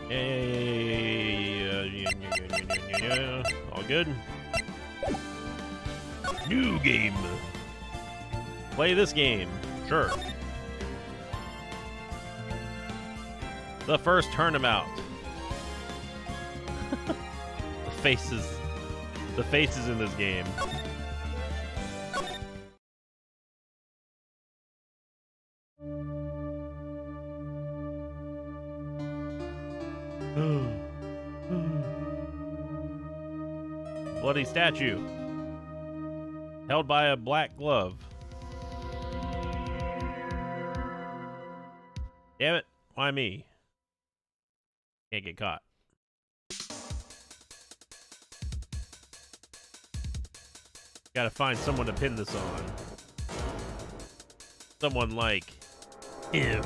Yeah. All good. New game. Play this game. Sure. The first turnabout. The faces in this game. Bloody statue. Held by a black glove. Damn it. Why me? Can't get caught. Gotta find someone to pin this on. Someone like him.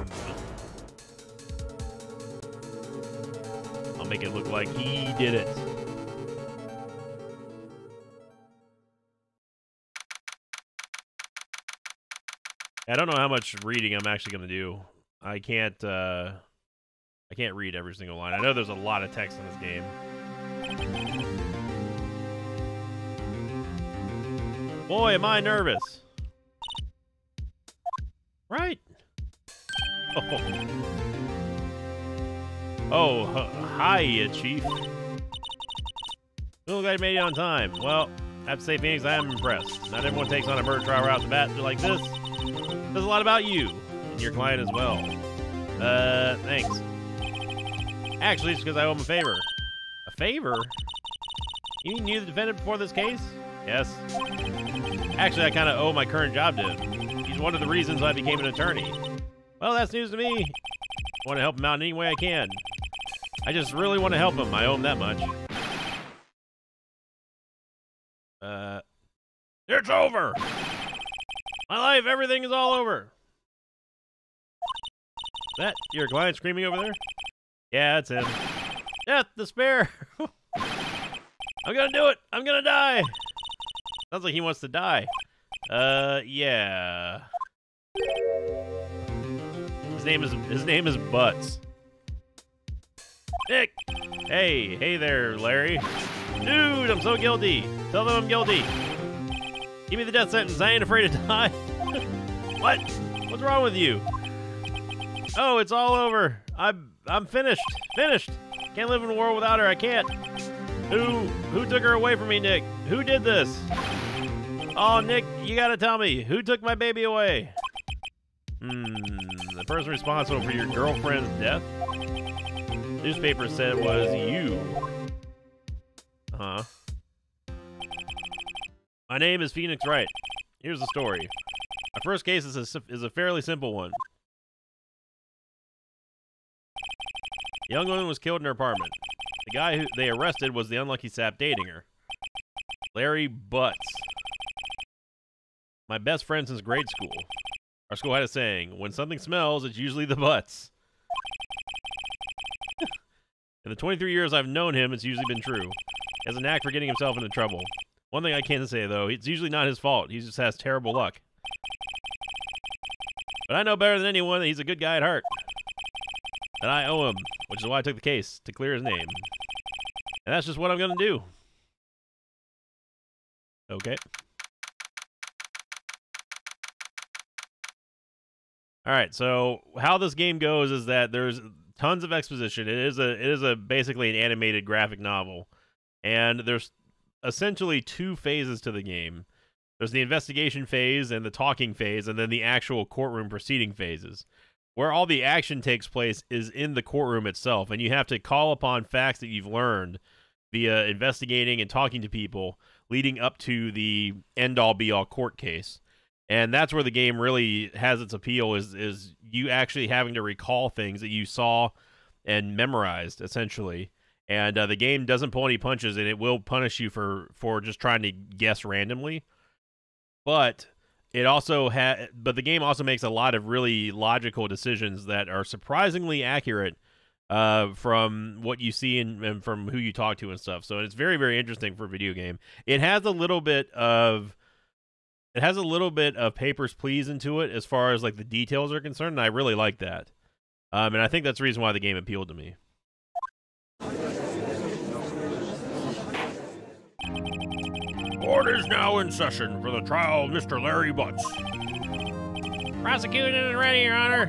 I'll make it look like he did it. I don't know how much reading I'm actually gonna do. I can't read every single line. I know there's a lot of text in this game. Boy, am I nervous. Right. Oh, hi, Chief. You look like you made it on time. Well, I have to say, Phoenix, I am impressed. Not everyone takes on a murder trial right off the bat like this. There's a lot about you and your client as well. Thanks. Actually, it's because I owe him a favor. A favor? You knew the defendant before this case? Yes. Actually, I kind of owe my current job to him. He's one of the reasons I became an attorney. Well, that's news to me. I want to help him out in any way I can. I just really want to help him. I owe him that much. It's over! My life, everything is all over. Is that your client screaming over there? Yeah, that's him. Death, despair. I'm gonna do it. I'm gonna die. Sounds like he wants to die. Yeah. His name is Butts. Nick. Hey there, Larry. Dude, I'm so guilty. Tell them I'm guilty. Give me the death sentence. I ain't afraid to die. What? What's wrong with you? Oh, it's all over. I'm finished. Finished. Can't live in a world without her. I can't. Who took her away from me, Nick? Who did this? Oh, Nick, you gotta tell me. Who took my baby away? The person responsible for your girlfriend's death? Newspaper said it was you. Uh-huh. My name is Phoenix Wright. Here's the story. My first case is a fairly simple one. A young woman was killed in her apartment. The guy who they arrested was the unlucky sap dating her. Larry Butts. My best friend since grade school. Our school had a saying, when something smells, it's usually the butts. In the 23 years I've known him, it's usually been true. He has a knack for getting himself into trouble. One thing I can say, though, it's usually not his fault. He just has terrible luck. But I know better than anyone that he's a good guy at heart. That I owe him, which is why I took the case, to clear his name. And that's just what I'm going to do. Okay. Alright, so how this game goes is that there's tons of exposition. It is a basically an animated graphic novel. And there's essentially two phases to the game. There's the investigation phase and the talking phase, and then the actual courtroom proceeding phases. Where all the action takes place is in the courtroom itself, and you have to call upon facts that you've learned via investigating and talking to people leading up to the end-all be-all court case. And that's where the game really has its appeal, is you actually having to recall things that you saw and memorized, essentially. And the game doesn't pull any punches, and it will punish you for just trying to guess randomly. But it also but the game also makes a lot of really logical decisions that are surprisingly accurate from what you see and from who you talk to and stuff. So it's very, very interesting for a video game. It has a little bit of Papers, Please into it as far as like the details are concerned, and I really like that. And I think that's the reason why the game appealed to me. Court is now in session for the trial of Mr. Larry Butts. Prosecuted and ready, Your Honor.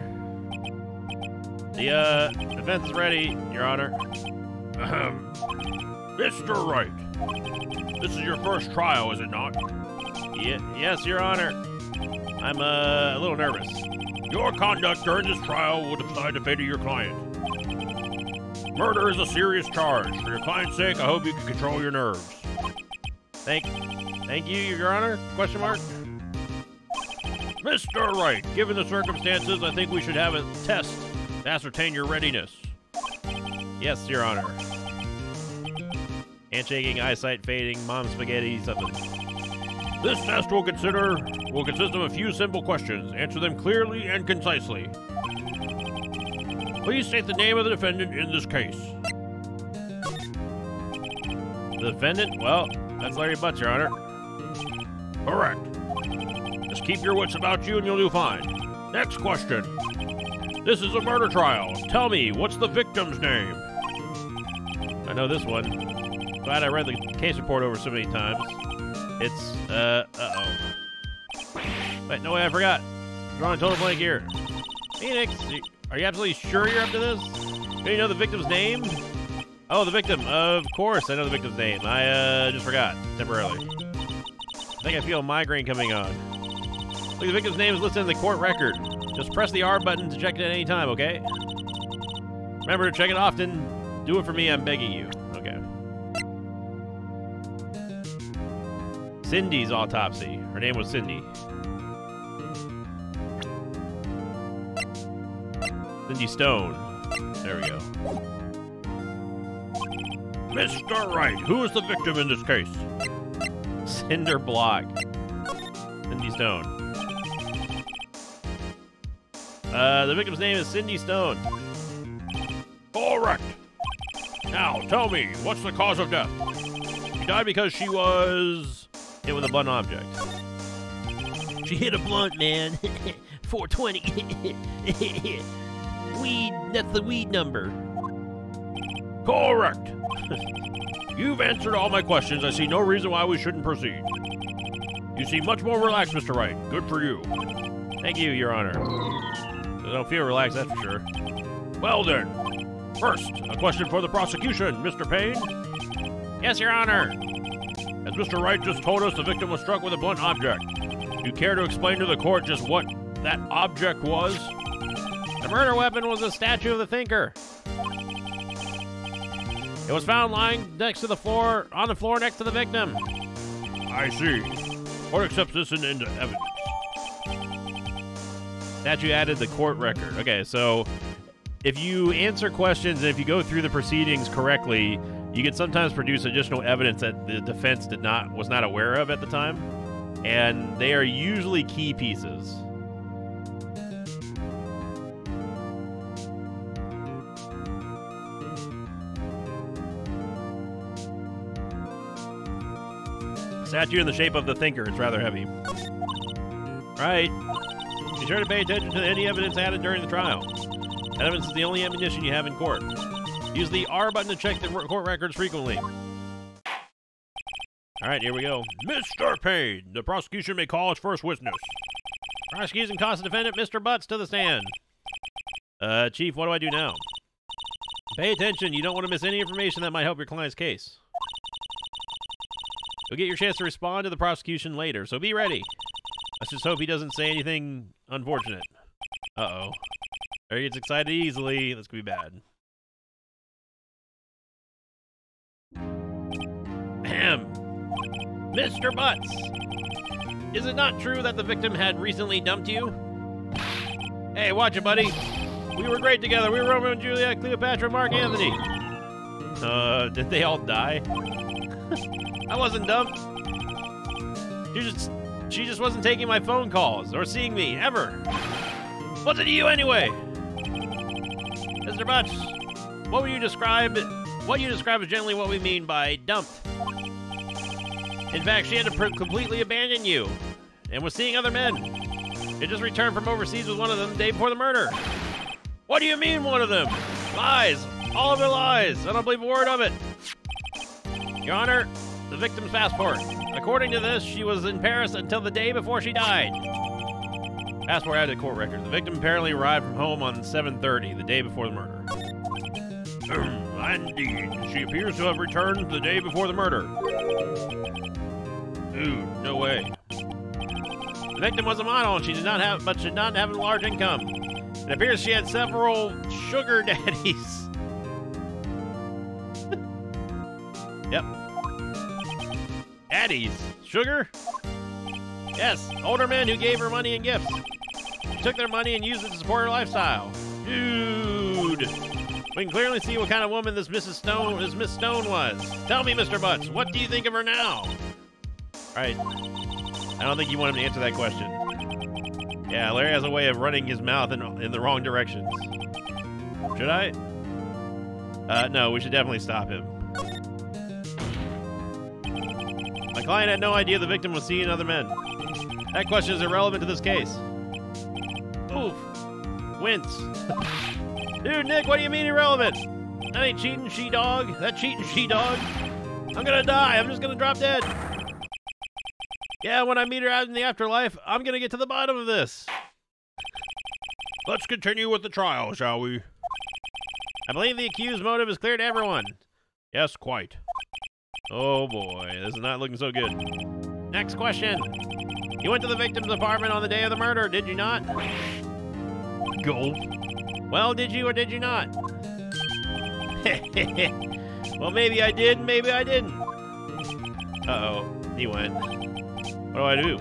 The defense is ready, Your Honor. Mr. Wright, this is your first trial, is it not? Yes, Your Honor. I'm a little nervous. Your conduct during this trial will decide the fate of your client. Murder is a serious charge. For your client's sake, I hope you can control your nerves. Thank you, Your Honor? Question mark? Mr. Wright, given the circumstances, I think we should have a test to ascertain your readiness. Yes, Your Honor. Handshaking, eyesight fading, mom spaghetti, something. This test will consist of a few simple questions. Answer them clearly and concisely. Please state the name of the defendant in this case. The defendant? Well, that's Larry Butts, Your Honor. Correct. Just keep your wits about you and you'll do fine. Next question. This is a murder trial. Tell me, what's the victim's name? I know this one. Glad I read the case report over so many times. It's, uh-oh. Wait, no way, I forgot. I'm drawing a total blank here. Phoenix, are you absolutely sure you're up to this? Do you know the victim's name? Oh, the victim. Of course, I know the victim's name. I, just forgot, temporarily. I think I feel a migraine coming on. Look, the victim's name is listed in the court record. Just press the R button to check it at any time, okay? Remember to check it often. Do it for me, I'm begging you. Okay. Cindy's autopsy. Her name was Cindy. Cindy Stone. There we go. Mr. Wright, who is the victim in this case? Cinder Block. Cindy Stone. The victim's name is Cindy Stone. Correct. Now, tell me, what's the cause of death? She died because she was hit with a blunt object. She hit a blunt, man. 420. Weed, that's the weed number. Correct. You've answered all my questions. I see no reason why we shouldn't proceed. You seem much more relaxed, Mr. Wright. Good for you. Thank you, Your Honor. I don't feel relaxed, that's for sure. Well then, first, a question for the prosecution, Mr. Payne. Yes, Your Honor. As Mr. Wright just told us, the victim was struck with a blunt object. Do you care to explain to the court just what that object was? The murder weapon was a statue of the thinker. It was found lying next to the floor, on the floor next to the victim. I see. Court accepts this into evidence. Statue added the court record. Okay, so if you answer questions and if you go through the proceedings correctly, you can sometimes produce additional evidence that the defense was not aware of at the time, and they are usually key pieces. Statue in the shape of the thinker. It's rather heavy. Right. Be sure to pay attention to any evidence added during the trial. Evidence is the only ammunition you have in court. Use the R button to check the court records frequently. All right, here we go. Mr. Payne, the prosecution may call its first witness. Prosecution calls the defendant, Mr. Butts, to the stand. Chief, what do I do now? Pay attention. You don't want to miss any information that might help your client's case. You'll get your chance to respond to the prosecution later, so be ready. Let's just hope he doesn't say anything unfortunate. Uh-oh. Or he gets excited easily. This could be bad. Ahem. Mr. Butts, is it not true that the victim had recently dumped you? Hey, watch it, buddy. We were great together. We were Romeo and Juliet, Cleopatra, Mark Anthony. Did they all die? I wasn't dumped. She just wasn't taking my phone calls or seeing me, ever. What's it to you anyway? Mr. Butts, what you describe is generally what we mean by dumped. In fact, she had to completely abandon you and was seeing other men. She just returned from overseas with one of them the day before the murder. What do you mean, one of them? Lies. All of their lies. I don't believe a word of it. Your Honor, the victim's passport. According to this, she was in Paris until the day before she died. Passport added to court record. The victim apparently arrived from home on 7:30, the day before the murder. Indeed, she appears to have returned the day before the murder. Dude, no way. The victim was a model, and she did not have a large income. It appears she had several sugar daddies. Yep. Daddies? Sugar? Yes, older men who gave her money and gifts. She took their money and used it to support her lifestyle. Dude! We can clearly see what kind of woman this Miss Stone was. Tell me, Mr. Butts, what do you think of her now? Right. I don't think you want him to answer that question. Yeah, Larry has a way of running his mouth in the wrong directions. Should I? No, we should definitely stop him. My client had no idea the victim was seeing other men. That question is irrelevant to this case. Oof. Wince. Dude, Nick, what do you mean irrelevant? That ain't cheating, she-dog. That cheating, she-dog. I'm gonna die. I'm just gonna drop dead. Yeah, when I meet her out in the afterlife, I'm gonna get to the bottom of this. Let's continue with the trial, shall we? I believe the accused motive is clear to everyone. Yes, quite. Oh boy, this is not looking so good. Next question. You went to the victim's apartment on the day of the murder, did you not? Go. Well, did you or did you not? Well, maybe I did, maybe I didn't. Uh-oh, he went. What do I do?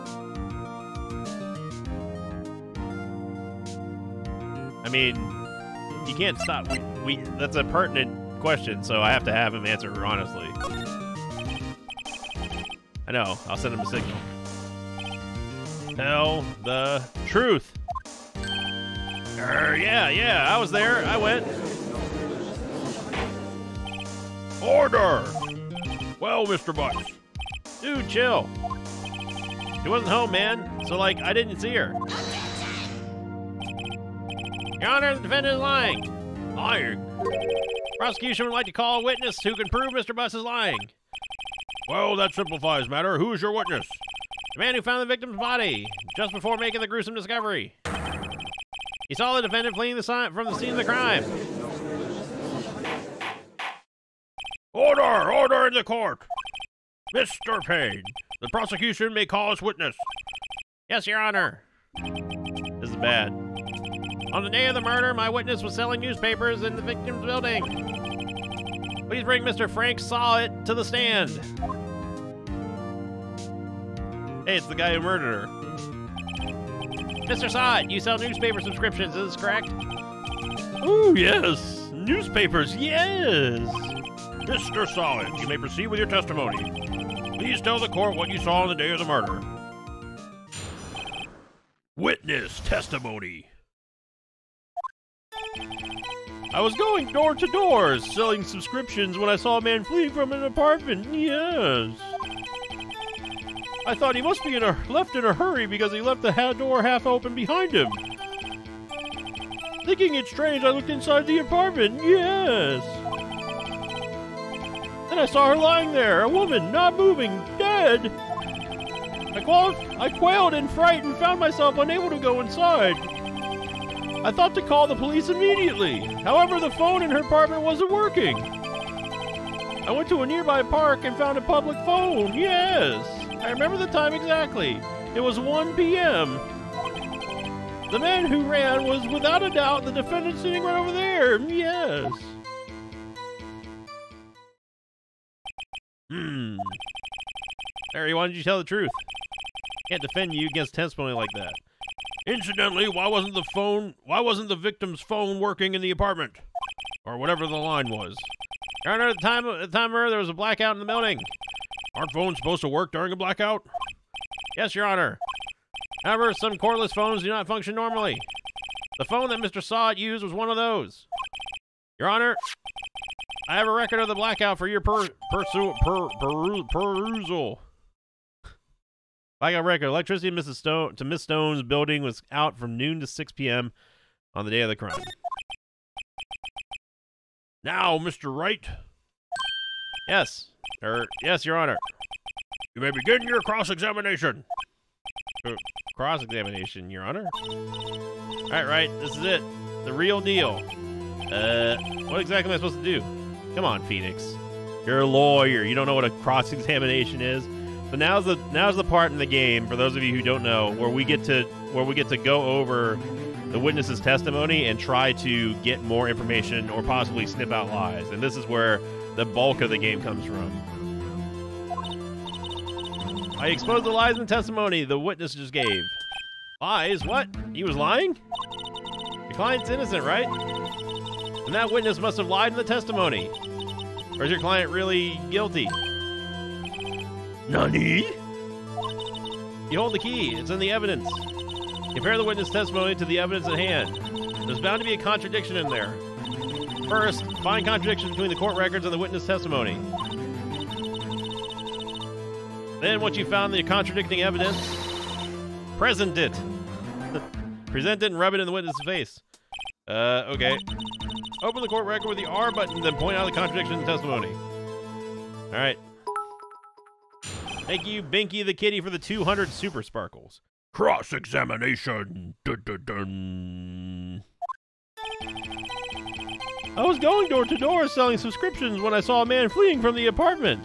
I mean, you can't stop. That's a pertinent question, so I have to have him answer honestly. I know, I'll send him a signal. Tell the truth. Yeah, I was there. I went. Order! Well, Mr. Butts. Dude, chill. She wasn't home, man. So, like, I didn't see her. Your Honor, the defendant is lying. Lying? Prosecution would like to call a witness who can prove Mr. Butts is lying. Well, that simplifies matter. Who is your witness? The man who found the victim's body just before making the gruesome discovery. He saw the defendant fleeing from the scene of the crime. Order! Order in the court! Mr. Payne, the prosecution may call as witness. Yes, Your Honor. This is bad. On the day of the murder, my witness was selling newspapers in the victim's building. Please bring Mr. Frank Sawit to the stand. Hey, it's the guy who murdered her. Mr. Sawit, you sell newspaper subscriptions, is this correct? Ooh, yes. Newspapers, yes. Mr. Sawit, you may proceed with your testimony. Please tell the court what you saw on the day of the murder. Witness testimony. I was going door to door, selling subscriptions when I saw a man fleeing from an apartment, yes. I thought he must be left in a hurry because he left the door half open behind him. Thinking it strange, I looked inside the apartment, yes. Then I saw her lying there, a woman, not moving, dead. I quailed in fright and found myself unable to go inside. I thought to call the police immediately. However, the phone in her apartment wasn't working. I went to a nearby park and found a public phone, yes. I remember the time exactly. It was 1 p.m. The man who ran was without a doubt the defendant sitting right over there, yes. Larry, why didn't you tell the truth? Can't defend you against testimony like that. Incidentally, why wasn't the victim's phone working in the apartment? Or whatever the line was. Your Honor, at the time of murder, there was a blackout in the building. Aren't phones supposed to work during a blackout? Yes, Your Honor. However, some cordless phones do not function normally. The phone that Mr. Sawit used was one of those. Your Honor, I have a record of the blackout for your perusal. I got a record. Electricity to Miss Stone's building was out from noon to 6 p.m. on the day of the crime. Now, Mr. Wright. Yes. Yes, Your Honor. You may begin your cross-examination. Cross-examination, Your Honor. All right, this is it. The real deal. What exactly am I supposed to do? Come on, Phoenix. You're a lawyer. You don't know what a cross-examination is. So now's the part in the game, for those of you who don't know, where we get to go over the witness's testimony and try to get more information or possibly sniff out lies. And this is where the bulk of the game comes from. I exposed the lies in the testimony the witness just gave. Lies? What? He was lying? Your client's innocent, right? And that witness must have lied in the testimony. Or is your client really guilty? Nani? You hold the key. It's in the evidence. Compare the witness testimony to the evidence at hand. There's bound to be a contradiction in there. First, find contradiction between the court records and the witness testimony. Then, once you found the contradicting evidence, present it. Present it and rub it in the witness's face. Okay. Open the court record with the R button, then point out the contradiction in the testimony. All right. Thank you, Binky the Kitty, for the 200 super sparkles. Cross-examination. Dun, dun, dun. I was going door to door selling subscriptions when I saw a man fleeing from the apartment.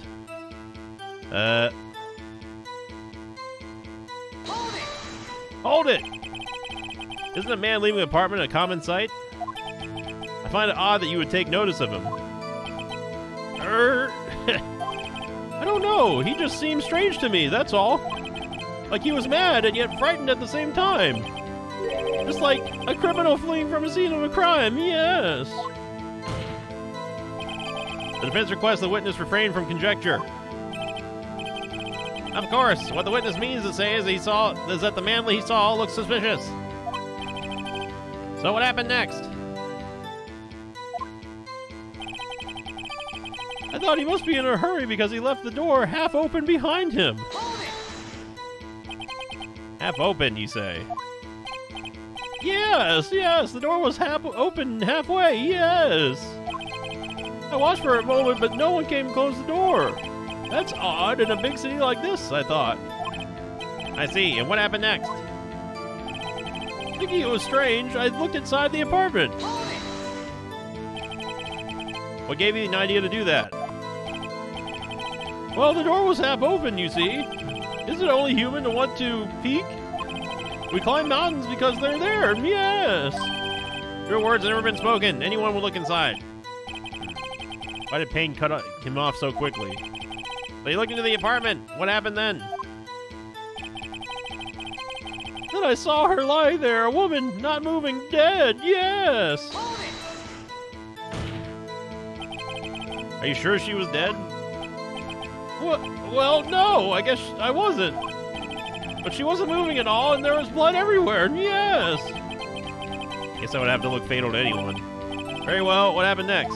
Hold it! Isn't a man leaving an apartment a common sight? I find it odd that you would take notice of him. I don't know. He just seemed strange to me, that's all. Like he was mad and yet frightened at the same time. Just like a criminal fleeing from a scene of a crime, yes. The defense requests the witness refrain from conjecture. Of course, what the witness means to say is that the man he saw looks suspicious. So what happened next? I thought he must be in a hurry because he left the door half open behind him. Half open, you say? Yes, the door was half open halfway, yes. I watched for a moment, but no one came to close the door. That's odd in a big city like this, I thought. I see, and what happened next? Thinking it was strange, I looked inside the apartment. What gave you an idea to do that? Well, the door was half open, you see. Isn't it only human to want to peek? We climb mountains because they're there, yes. Your words have never been spoken. Anyone will look inside. Why did Payne cut him off so quickly? But you looked into the apartment. What happened then? Then I saw her lie there, a woman not moving, dead, yes. Are you sure she was dead? Well, no, I guess I wasn't. But she wasn't moving at all, and there was blood everywhere, yes. Guess I would have to look fatal to anyone. Very well, what happened next?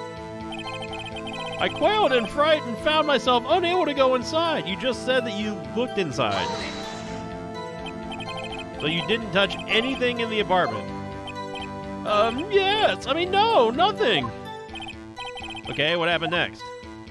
I quailed in fright and found myself unable to go inside. You just said that you looked inside. So you didn't touch anything in the apartment? Yes. I mean, no, nothing. Okay, what happened next?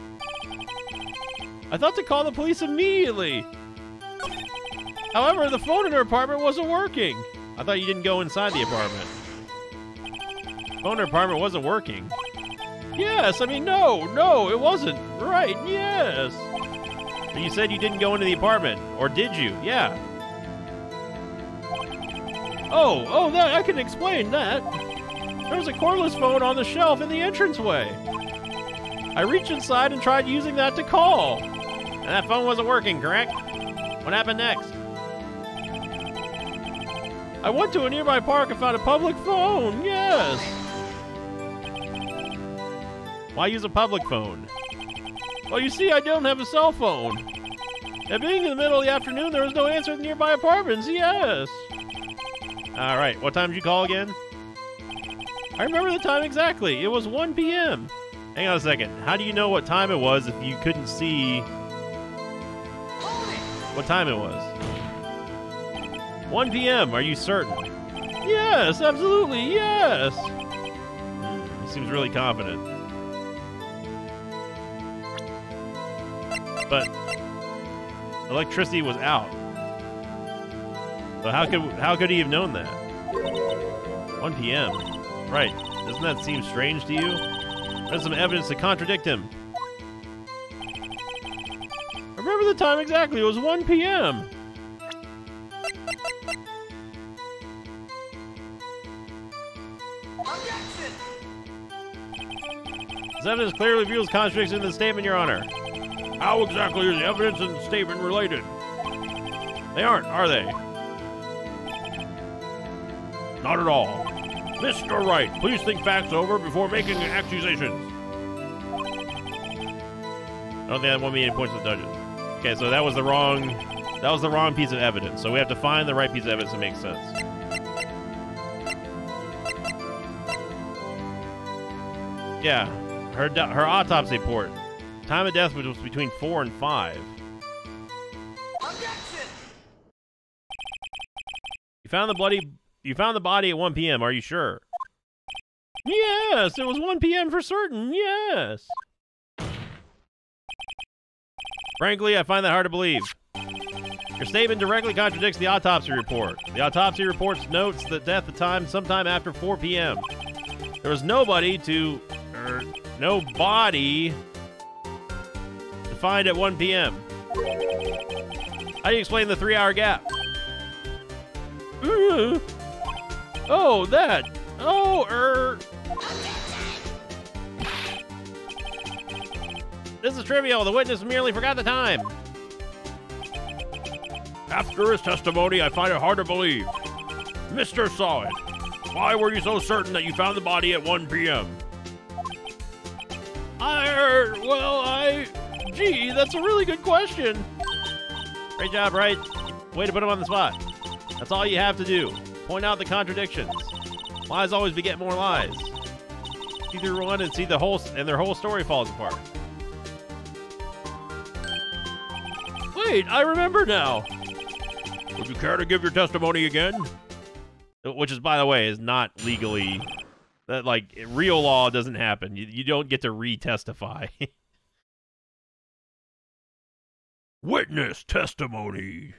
I thought to call the police immediately. However, the phone in her apartment wasn't working. I thought you didn't go inside the apartment. The phone in her apartment wasn't working. Yes, I mean, no, it wasn't. Right, yes. But you said you didn't go into the apartment, or did you? Yeah. Oh, that I can explain that. There was a cordless phone on the shelf in the entranceway. I reached inside and tried using that to call. And that phone wasn't working, correct? What happened next? I went to a nearby park and found a public phone, yes. Why use a public phone? Well, you see, I don't have a cell phone. And being in the middle of the afternoon, there was no answer in the nearby apartments, yes. All right, what time did you call again? I remember the time exactly. It was 1 p.m. Hang on a second. How do you know what time it was if you couldn't see what time it was? 1 p.m., are you certain? Yes, absolutely, yes. He seems really confident. But electricity was out. So how could he have known that? 1 p.m. Right. Doesn't that seem strange to you? There's some evidence to contradict him. Remember the time exactly. It was 1 p.m. Objection! This evidence clearly reveals contradiction in the statement, Your Honor. How exactly is the evidence and the statement related? They aren't, are they? Not at all. Mr. Wright, please think facts over before making accusations. I don't think that won me any points with the judges. Okay, so that was the wrong piece of evidence. So we have to find the right piece of evidence that makes sense. Yeah, her autopsy report. Time of death was between 4 and 5. Objection! You found the body at 1 p.m. Are you sure? Yes, it was 1 p.m. for certain. Yes. Frankly, I find that hard to believe. Your statement directly contradicts the autopsy report. The autopsy report notes the death at time sometime after 4 p.m. There was no body to find at 1 p.m. How do you explain the 3-hour gap? Oh, that. Oh, This is trivial. The witness merely forgot the time. After his testimony, I find it hard to believe. Mr. Saw It. Why were you so certain that you found the body at 1 p.m.? Gee, that's a really good question. Great job, Wright. Way to put him on the spot. That's all you have to do. Point out the contradictions. Lies always beget more lies. See through one and see their whole story falls apart. Wait, I remember now. Would you care to give your testimony again? Which is, by the way, is not legally... That, like, real law doesn't happen. You don't get to re-testify. Witness testimony.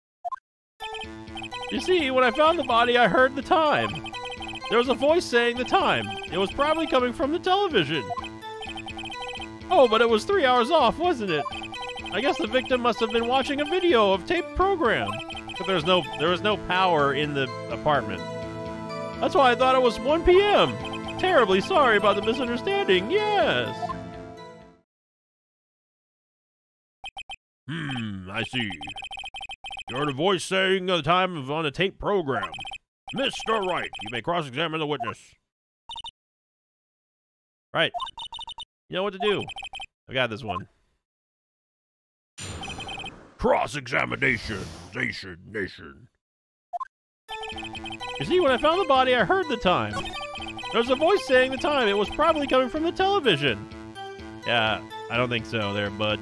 You see, when I found the body, I heard the time. There was a voice saying the time. It was probably coming from the television. Oh, but it was 3 hours off, wasn't it? I guess the victim must have been watching a video of taped program. But there was no power in the apartment. That's why I thought it was 1 p.m. Terribly sorry about the misunderstanding. Yes. I see. You heard a voice saying the time on a tape program. Mr. Wright, you may cross-examine the witness. Right. You know what to do. I got this one. Cross-examination. Nation. You see, when I found the body, I heard the time. There was a voice saying the time. It was probably coming from the television. Yeah, I don't think so there, bud.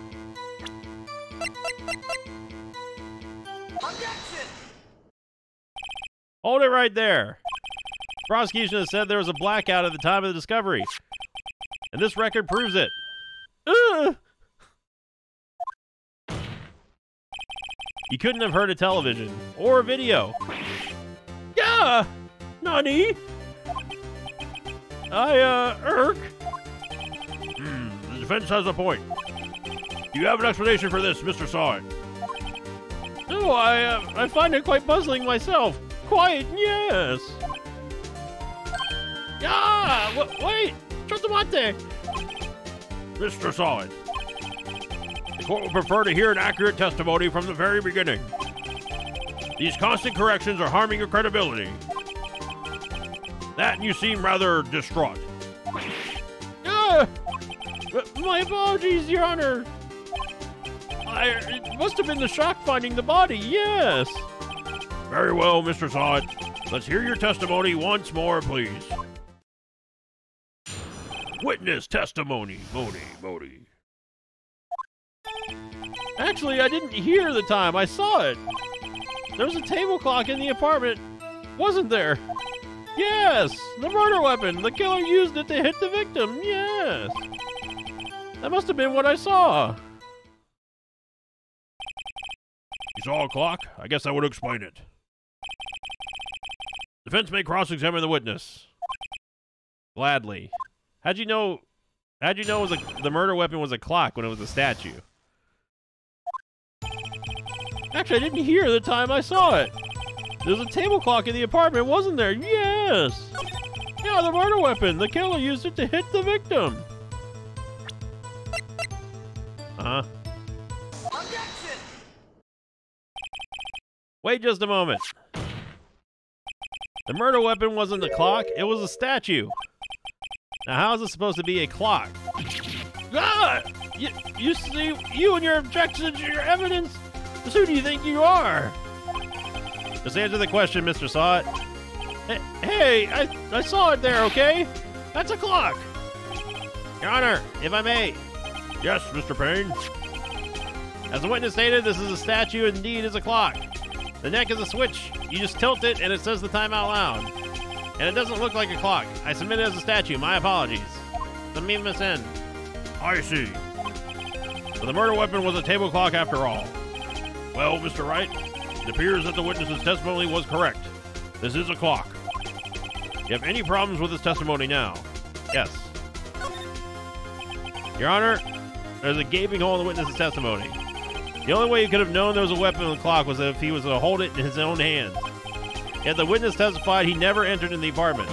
Objection! Hold it right there. Prosecution has said there was a blackout at the time of the discovery. And this record proves it. You couldn't have heard a television or a video. Yeah! Nani? The defense has a point. Do you have an explanation for this, Mr. Saw It? No, I find it quite puzzling myself. Quite, yes. Wait! Trotamante! Mr. Saw It. The court would prefer to hear an accurate testimony from the very beginning. These constant corrections are harming your credibility. That and you seem rather distraught. My apologies, Your Honor. It must have been the shock finding the body, yes. Very well, Mr. Saw It. Let's hear your testimony once more, please. Witness testimony, Modi. Actually, I didn't hear the time. I saw it. There was a table clock in the apartment, wasn't there? Yes, the murder weapon. The killer used it to hit the victim. Yes. That must have been what I saw. saw a clock? I guess that would explain it. Defense may cross-examine the witness. Gladly. How'd you know it was the murder weapon was a clock when it was a statue? Actually, I didn't hear the time I saw it. There was a table clock in the apartment, wasn't there? Yes! Yeah, the murder weapon. The killer used it to hit the victim. Uh-huh. Objection! Wait just a moment. The murder weapon wasn't the clock, it was a statue. Now, how is it supposed to be a clock? God! You see, you and your objections, your evidence, who do you think you are? Just answer the question, Mr. Saw It. Hey, I saw it there, okay? That's a clock. Your Honor, if I may. Yes, Mr. Payne. As the witness stated, this is a statue, indeed is a clock. The neck is a switch. You just tilt it, and it says the time out loud. And it doesn't look like a clock. I submit it as a statue. My apologies. The meme must end. I see. So the murder weapon was a table clock after all. Well, Mr. Wright, it appears that the witness's testimony was correct. This is a clock. You have any problems with his testimony now? Yes. Your Honor, there's a gaping hole in the witness's testimony. The only way you could have known there was a weapon in the clock was if he was to hold it in his own hands. Yet the witness testified he never entered in the apartment.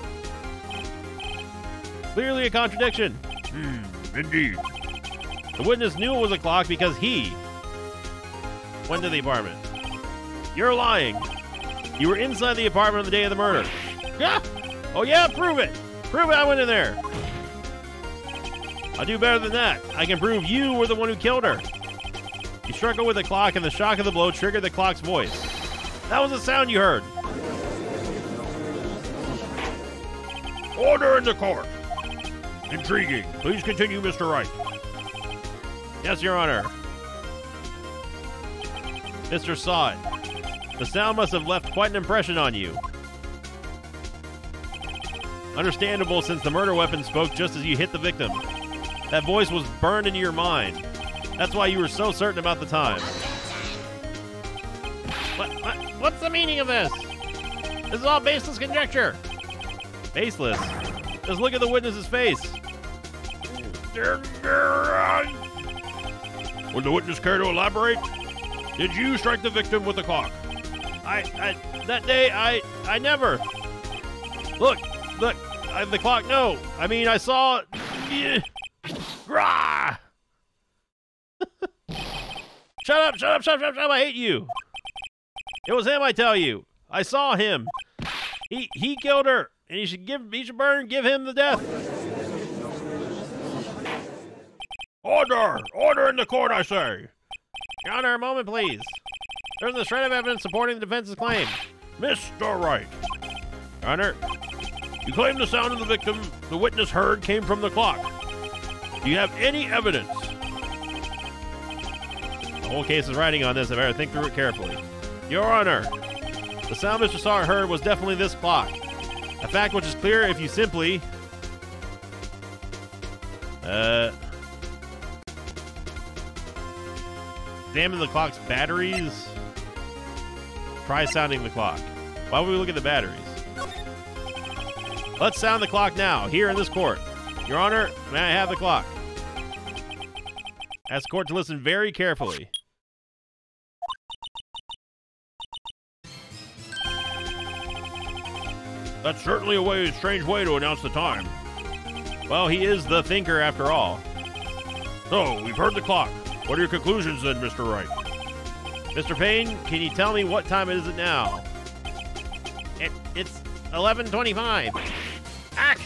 Clearly a contradiction. Indeed. The witness knew it was a clock because he went to the apartment. You're lying. You were inside the apartment on the day of the murder. Yeah? Oh yeah, prove it. Prove it I went in there. I'll do better than that. I can prove you were the one who killed her. You struck her with the clock and the shock of the blow triggered the clock's voice. That was the sound you heard. Order in the court. Intriguing. Please continue, Mr. Wright. Yes, Your Honor. Mr. Saw It. The sound must have left quite an impression on you. Understandable, since the murder weapon spoke just as you hit the victim. That voice was burned into your mind. That's why you were so certain about the time. What's the meaning of this? This is all baseless conjecture. Baseless? Just look at the witness's face. Would the witness care to elaborate? Did you strike the victim with the clock? That day, I never. Look, the clock, no. I mean, I saw. Grah! Shut up, I hate you. It was him, I tell you. I saw him. He killed her, and he should give him the death. Order in the court, I say. Your Honor, a moment, please. There's a shred of evidence supporting the defense's claim. Mr. Wright. Your Honor, you claim the sound of the victim the witness heard came from the clock. Do you have any evidence? The whole case is riding on this. I better think through it carefully. Your Honor, the sound Mr. Saw It heard was definitely this clock. A fact which is clear if you simply... examine the clock's batteries. Try sounding the clock. Why would we look at the batteries? Let's sound the clock now, here in this court. Your Honor, may I have the clock? Ask the court to listen very carefully. That's certainly a strange way to announce the time. Well, he is the thinker after all. So, we've heard the clock. What are your conclusions then, Mr. Wright? Mr. Payne, can you tell me what time is it now? It's 11:25. Ack!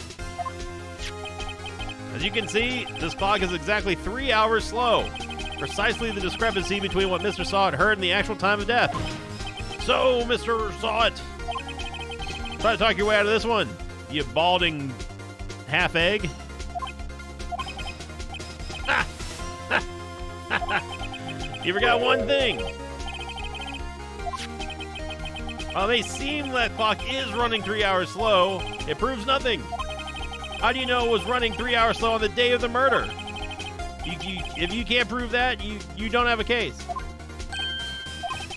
As you can see, this clock is exactly 3 hours slow. Precisely the discrepancy between what Mr. Saw It heard and the actual time of death. So, Mr. Saw It, try to talk your way out of this one, you balding half-egg. You forgot one thing. While it may seem that clock is running 3 hours slow, it proves nothing. How do you know it was running 3 hours slow on the day of the murder? If you can't prove that, you don't have a case.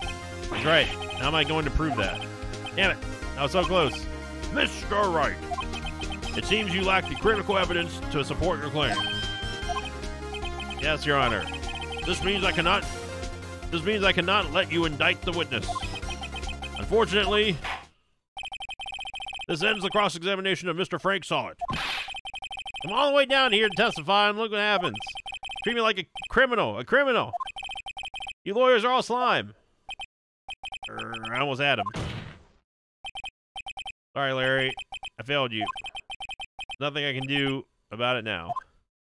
That's right. How am I going to prove that? Damn it. I was so close. Mr. Wright, it seems you lack the critical evidence to support your claim. Yes, Your Honor. This means I cannot let you indict the witness. Unfortunately, this ends the cross-examination of Mr. Frank Solid. I'm all the way down here to testify, and look what happens. Treat me like a criminal. A criminal. You lawyers are all slime. I almost had him. Sorry, Larry. I failed you. Nothing I can do about it now.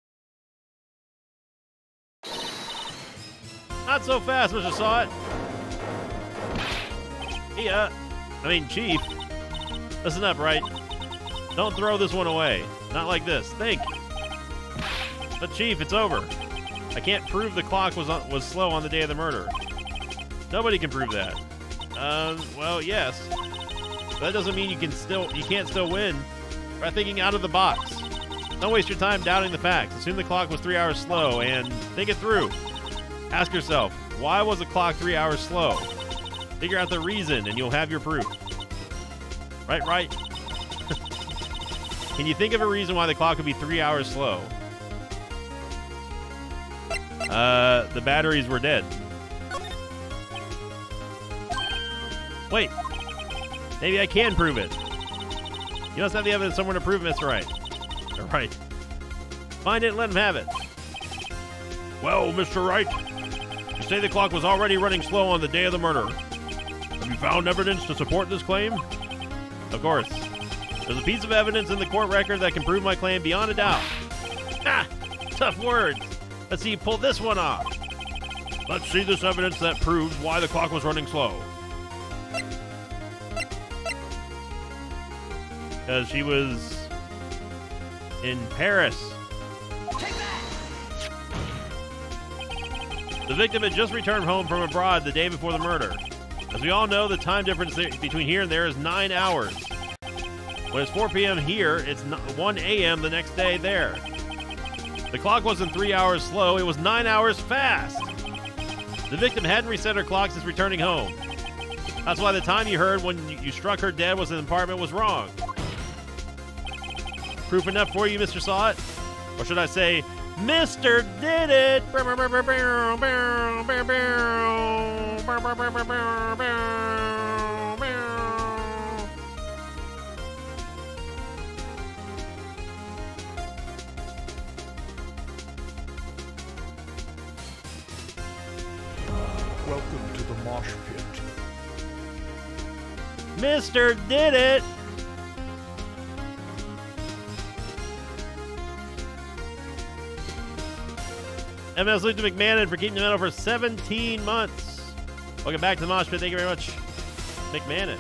Not so fast, Mr. Sawit. Chief. Listen up, right? Don't throw this one away. Not like this. Think. But Chief, it's over. I can't prove the clock was slow on the day of the murder. Nobody can prove that. Well, yes. But that doesn't mean you can't still win by thinking out of the box. Don't waste your time doubting the facts. Assume the clock was 3 hours slow and think it through. Ask yourself, why was the clock 3 hours slow? Figure out the reason and you'll have your proof. Right. Can you think of a reason why the clock would be 3 hours slow? The batteries were dead. Wait. Maybe I can prove it. You must have the evidence somewhere to prove it, Mr. Wright. Right. Find it and let him have it. Well, Mr. Wright, you say the clock was already running slow on the day of the murder. Have you found evidence to support this claim? Of course. There's a piece of evidence in the court record that can prove my claim beyond a doubt. Tough words. Let's see you pull this one off. Let's see this evidence that proves why the clock was running slow. Because she was in Paris. Take that! The victim had just returned home from abroad the day before the murder. As we all know, the time difference between here and there is 9 hours. When it's 4 p.m. here, it's 1 a.m. the next day there. The clock wasn't 3 hours slow, it was 9 hours fast. The victim hadn't reset her clock since returning home. That's why the time you heard when you struck her dead was in the apartment was wrong. Proof enough for you, Mr. Sawit? Or should I say, Mr. Did It? Welcome to the mosh pit. Mr. Did It! MS Luke to McMahon for keeping the medal for 17 months. Welcome back to the Mosh Pit. Thank you very much, McMahon.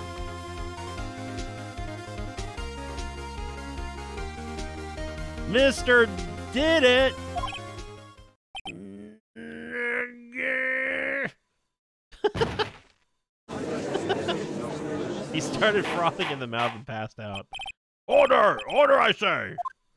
Mr. Did It! He started frothing in the mouth and passed out. Order! Order, I say!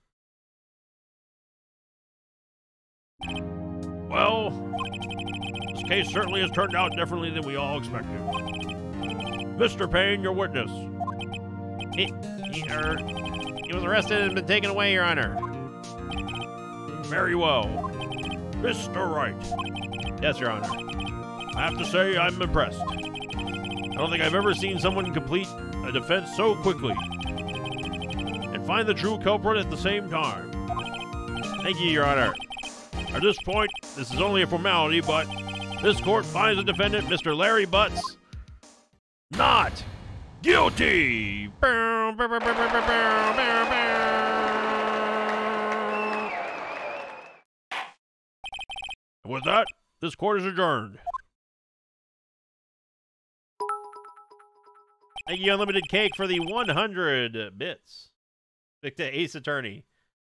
Well, this case certainly has turned out differently than we all expected. Mr. Payne, your witness. He was arrested and been taken away, Your Honor. Very well. Mr. Wright. Yes, Your Honor. I have to say I'm impressed. I don't think I've ever seen someone complete a defense so quickly and find the true culprit at the same time. Thank you, Your Honor. At this point, this is only a formality, but this court finds the defendant, Mr. Larry Butts, not guilty. With that, this court is adjourned. Thank you, Unlimited Cake, for the 100 bits. Victor Ace Attorney.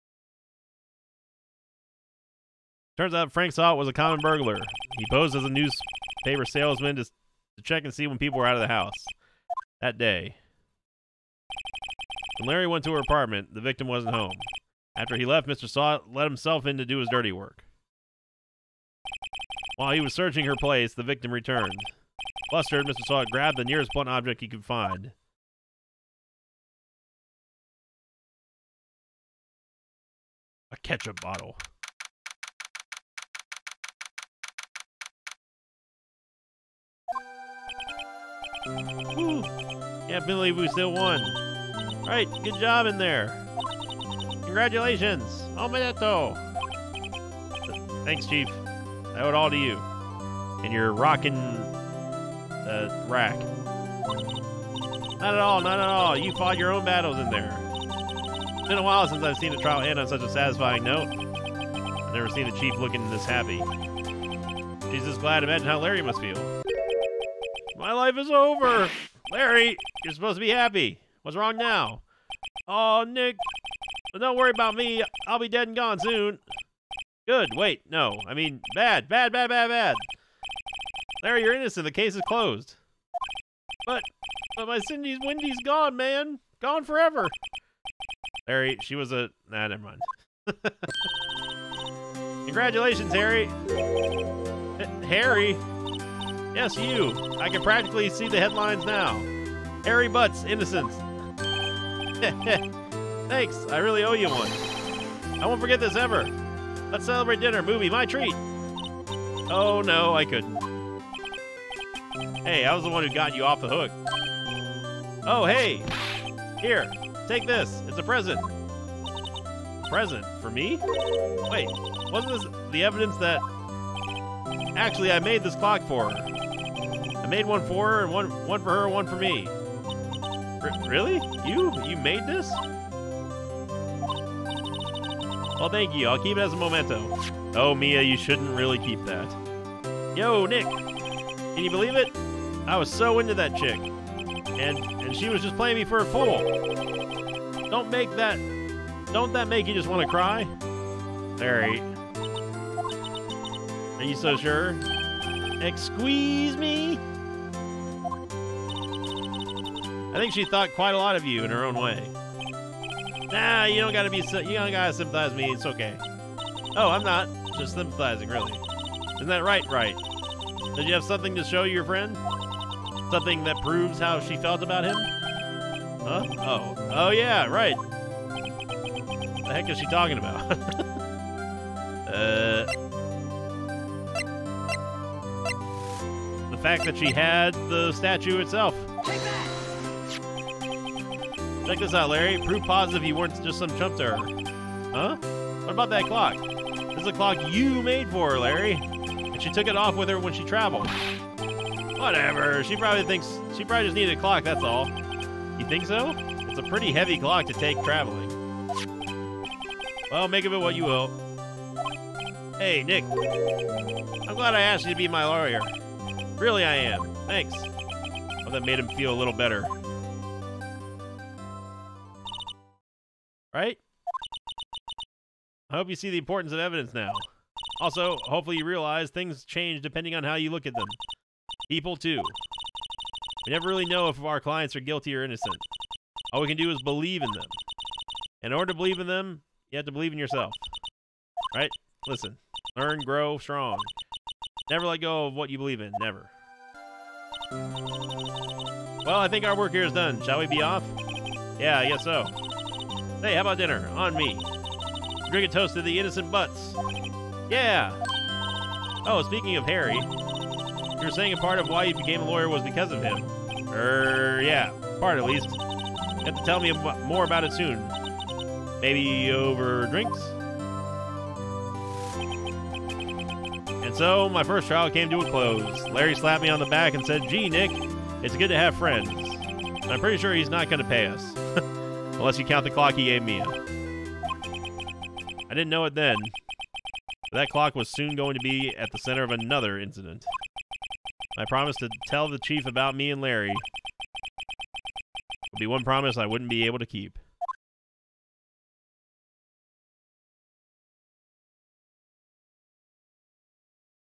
Turns out Frank Salt was a common burglar. He posed as a newspaper salesman to check and see when people were out of the house. That day. When Larry went to her apartment, the victim wasn't home. After he left, Mr. Salt let himself in to do his dirty work. While he was searching her place, the victim returned. Flustered, Mr. Salt grabbed the nearest blunt object he could find. A ketchup bottle. Whew. Can't believe we still won. Right, good job in there. Congratulations. Omedeto. Thanks, Chief. I owe it all to you. And your rockin' rack. Not at all, not at all. You fought your own battles in there. It's been a while since I've seen a trial end on such a satisfying note. I've never seen a chief looking this happy. She's just glad. Imagine how Larry must feel. My life is over. Larry, you're supposed to be happy. What's wrong now? Oh, Nick. But don't worry about me. I'll be dead and gone soon. Good. Wait, no. I mean, bad. Bad, bad, bad, bad. Larry, you're innocent. The case is closed. But my Wendy's gone, man. Gone forever. Larry, she was a... Nah, never mind. Congratulations, Harry. Harry? Yes, you. I can practically see the headlines now. Harry Butts, innocence. Thanks. I really owe you one. I won't forget this ever. Let's celebrate dinner. Movie, my treat. Oh, no, I couldn't. Hey, I was the one who got you off the hook. Oh, hey. Here, take this. It's a present. Present? For me? Wait, wasn't this the evidence that... Actually, I made this clock for her. I made one for her, and one for her, and one for me. Really? You made this? Well, thank you. I'll keep it as a memento. Oh, Mia, you shouldn't really keep that. Yo, Nick. Can you believe it? I was so into that chick. And she was just playing me for a fool. Don't that make you just want to cry? Larry. Are you so sure? Squeeze me? I think she thought quite a lot of you in her own way. Nah, you don't gotta sympathize with me. It's okay. Oh, I'm not. Just sympathizing, really. Isn't that right? Right. Did you have something to show your friend? Something that proves how she felt about him? Huh? Oh. Oh, yeah, right. What the heck is she talking about? The fact that she had the statue itself. Take that! Check this out, Larry. Proof positive you weren't just some chump to her. Huh? What about that clock? This is a clock you made for her, Larry. And she took it off with her when she traveled. Whatever. She probably just needed a clock, that's all. You think so? It's a pretty heavy clock to take traveling. Well, make of it what you will. Hey, Nick. I'm glad I asked you to be my lawyer. Really, I am. Thanks. Well, that made him feel a little better. Right? I hope you see the importance of evidence now. Also, hopefully you realize things change depending on how you look at them. People, too. We never really know if our clients are guilty or innocent. All we can do is believe in them. In order to believe in them, you have to believe in yourself. Right? Listen. Learn, grow, strong. Never let go of what you believe in. Never. Well, I think our work here is done. Shall we be off? Yeah, I guess so. Hey, how about dinner? On me. Drink a toast to the innocent Butts. Yeah! Oh, speaking of Harry, you were saying a part of why you became a lawyer was because of him. Yeah. Part, at least. You have to tell me more about it soon. Maybe over drinks? And so, my first trial came to a close. Larry slapped me on the back and said, "Gee, Nick, it's good to have friends." And I'm pretty sure he's not going to pay us. Unless you count the clock he gave me. I didn't know it then. But that clock was soon going to be at the center of another incident. I promised to tell the chief about me and Larry. It would be one promise I wouldn't be able to keep.